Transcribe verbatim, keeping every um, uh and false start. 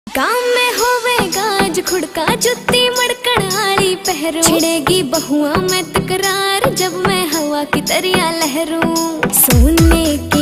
काम में होवेगा आज खुड़का जुत्ती मड़कड़ आली पहरू, छिड़ेगी बहुआ में तकरार जब मैं हवा की तरिया लहरूं। सोने की